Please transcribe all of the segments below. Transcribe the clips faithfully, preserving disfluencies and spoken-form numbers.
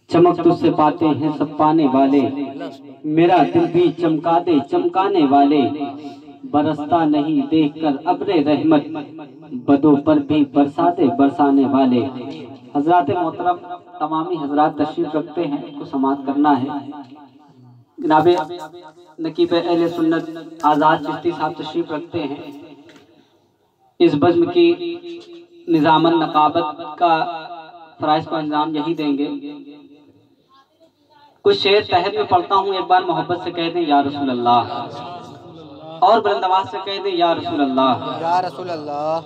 चमक तुझसे पाते हैं सब पाने वाले, मेरा दिल भी चमका दे चमकाने वाले। बरसता नहीं देखकर अब्रे रहमत, बदों पर भी बरसा दे बरसाने वाले। हजरात मोहतरम तमामी हजरात तशरीफ रखते हैं, इसको समाप्त करना है। जनाबे नकीब अहले सुन्नत आज़ाद चिश्ती साहब तशरीफ रखते हैं। इस बज़्म की निज़ामन नकाबत का फ़राइज़ का इंतजाम यही देंगे। कुछ शेर तहत में पढ़ता हूँ, एक बार मोहब्बत से कह दें या रसूल अल्लाह, और बुलंद आवाज़ से कह दें या रसूल अल्लाह, या रसूल अल्लाह।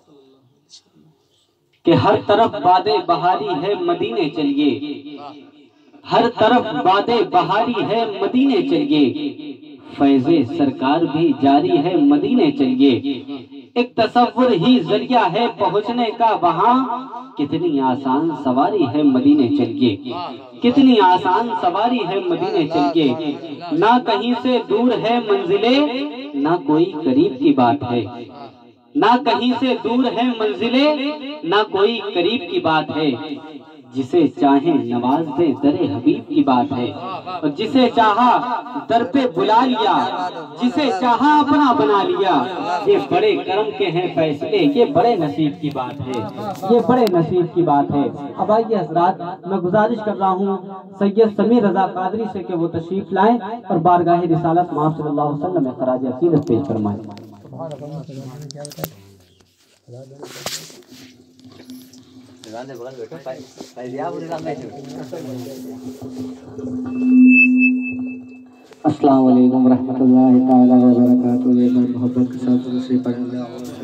कि हर तरफ बादे बहारी है मदीने चलिए, हर तरफ बादे बहारी है मदीने चलिए। फैज़े सरकार भी जारी है मदीने चलिए। एक तसव्वुर ही जरिया है पहुँचने का वहाँ, कितनी आसान सवारी है मदीने चलिए, कितनी आसान सवारी है मदीने चलिए। ना कहीं से दूर है मंजिले, ना कोई करीब की बात है, ना कहीं से दूर है मंजिले, ना कोई करीब की बात है। जिसे चाहे नवाज दे दरे हबीब की बात है, और जिसे चाहा दर पे बुला लिया, जिसे चाहा अपना बना लिया। ये बड़े करम के हैं फैसले, ये बड़े नसीब की बात है, ये बड़े नसीब की बात है। अब आइए हजरात, मैं गुजारिश कर रहा हूँ सैयद समीर रजा कादरी से कि वो तशरीफ लाएं और बारगाह रिसालत मौला सल्लल्लाहु अलैहि वसल्लम में खराज अकीदत पेश फरमाएं। अस्सलाम वालेकुम रहमतुल्लाहि ताला व बरकातुहू। ये मैं मोहब्बत के साथ दूसरी पढ़ूंगा।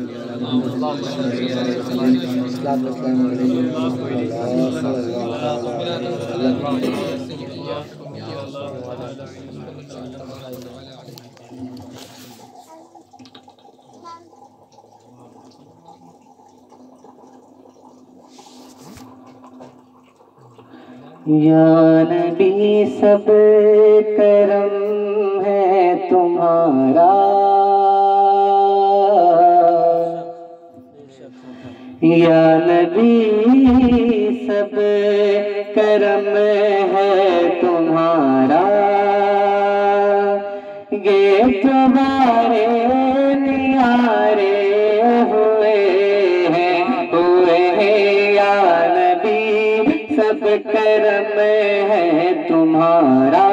या नबी सब करम है तुम्हारा, या नबी सब करम है तुम्हारा। ये तुम्हारे नियारे हुए हैं, हुए हैं या नबी सब करम है तुम्हारा।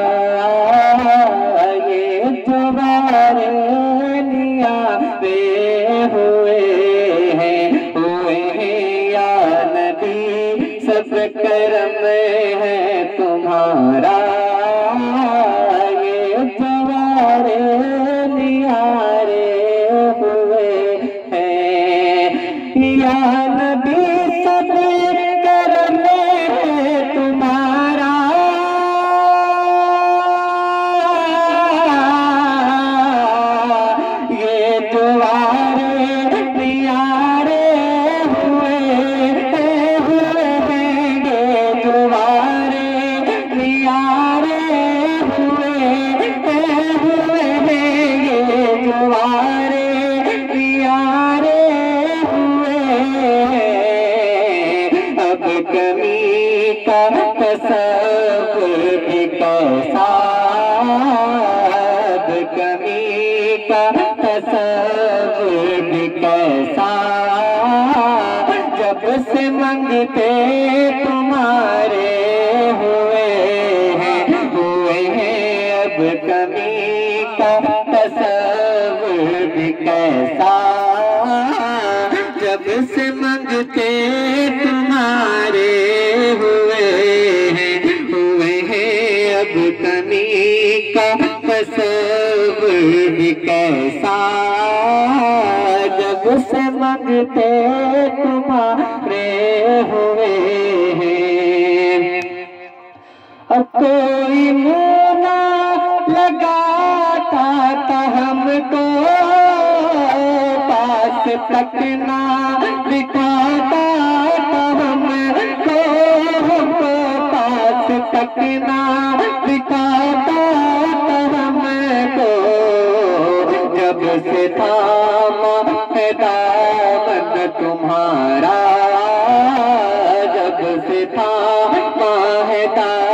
ये तुम्हारे नियारे हुए हैं, हुए हैं या नबी सब करम है तुम्हारा। ये तुम्हारे नियारे हुए हैं या नबी सब करम है तुम्हारा। ये तुम्हारे नियारे हुए हुए हैं, ये तुम्हारे नियारे हुए हुए हैं, ये तुम्हारे नियारे हुए हैं। अब कमी का तसव्वुर भी कैसा, अब कमी का तसव्वुर भी कैसा। जब से मंगते तुम्हारे हुए हैं, हुए हैं। अब कमी का तसव्वुर भी कैसा, जब से मंगते तुम्हारे हुए हैं, हुए हैं। अब कमी का तसव्वुर भी कैसा, जब से मंगते तुम्हारे हुए हैं। अब कोई मुँह ना लगाता था हमको, पास तक ना बिठाता था हमको, पास तक ना बिठाता था हमको। जब से थामा है दामन तुम्हारा, जब से थामा है दामन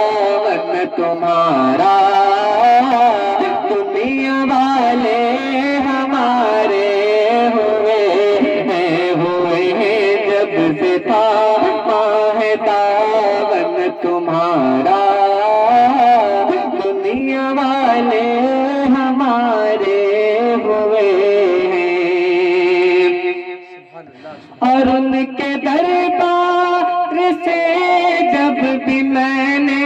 तुम्हारा, दुनिया वाले हमारे हुए हैं, हुए हैं जब से था माह दावन तुम्हारा, दुनिया वाले हमारे हुए हैं। और उनके दरबार से जब भी मैंने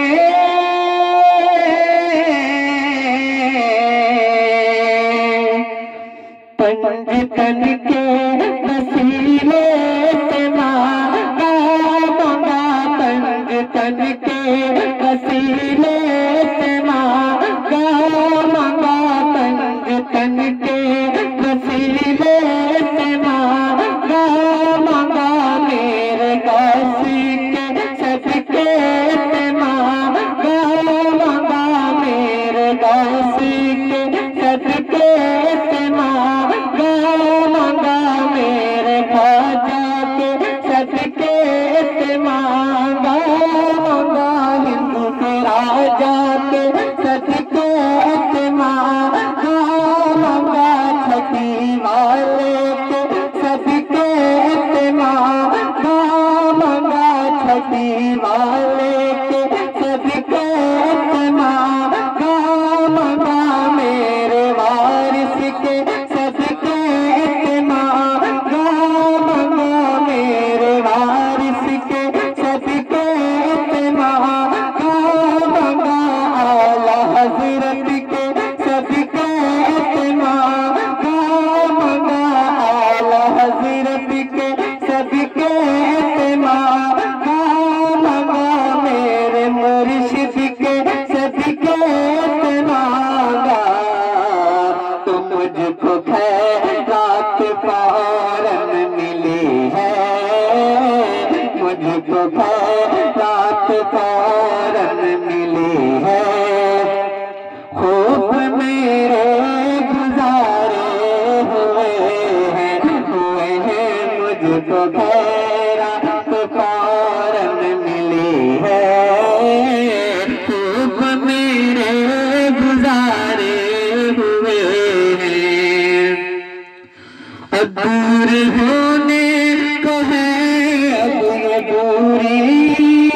पंजतन के वसीले से मांगा, मांगा पंजतन के वसीले से मांगा, मांगा पंजतन के वसीले से मांगा, मांगा मेरे गौसी के सदके से मांगा, मांगा मेरे गौसी के सदके से मांगा, मांगा मेरे ख्वाजा के सदके से मांगा, मांगा हिंदू के राजा के सदके से मांगा, मांगा छठी वाले के सदके से मांगा, मांगा छठी वाले के सदके से मांगा, मांगा मेरे वारिस के सदके से मांगा, मांगा मेरे वारिस के सदके से मांगा, मांगा आला हजरत के सदके से मांगा, मांगा आला हजरत के सदके से मांगा, मांगा मेरे मुर्शिद के सदके से मांगा, तो मुझको खैरात फौरन मिली है, मुझको खैरात फौरन मिली है, खूब मेरे गुजारे हुए हैं, हुए हैं मुझको खैरात फौरन मिली है, खूब मेरे गुजारे हुए हैं। अब दूर होने को है अब ये दूरी,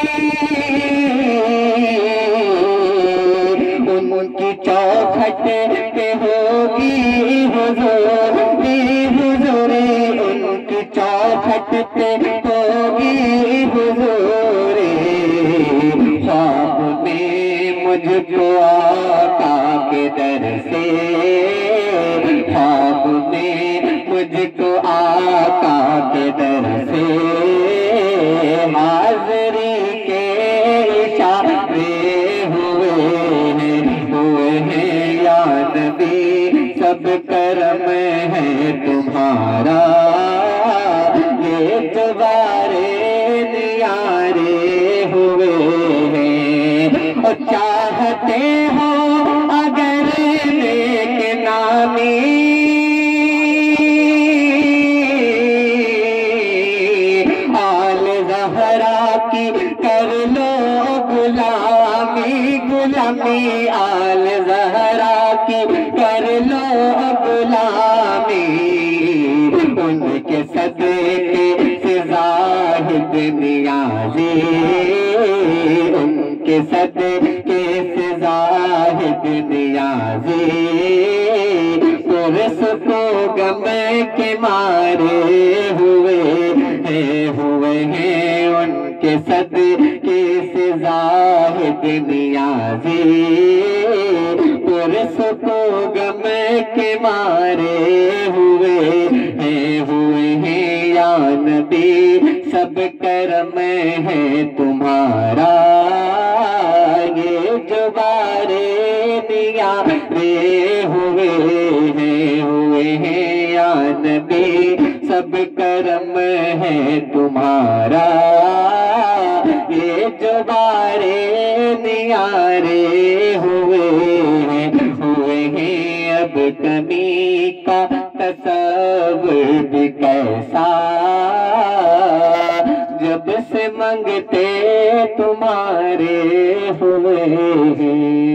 उनकी चौखट पे होगी हुजूरी, हुजूरी उनकी चौखट पे होगी हुजूरी, ख्वाब में मुझको आका के दर से, ख्वाब में मुझको आका के दर से, हाज़री के इशारे हुए हैं, हुए हैं या नबी सब करम है तुम्हारा, ये जवारे नियारे हुए हैं। और चाहते हो अगर नेक नामी, आल ज़हरा की कर लो गुलामी, गुलामी आल ज़हरा की कर लो गुलामी, उनके सदके से ज़ाहिद नियाज़ी, उनके सदके से ज़ाहिद नियाज़ी, पुरस को गम के मारे हुए हैं, हुए हैं उनके सदके से ज़ाहिद नियाज़ी, पुरस को गम के मारे हुए हैं, हुए हैं या नबी सब करम है तुम्हारा, ये जुबारे नियारे हुए हैं, हुए हैं या नबी सब करम है तुम्हारा, ये जुबारे नियारे हुए हैं, हुए हैं अब कमी का तसव्वुर भी कैसा, जब से मंगते तुम्हारे हुए हैं।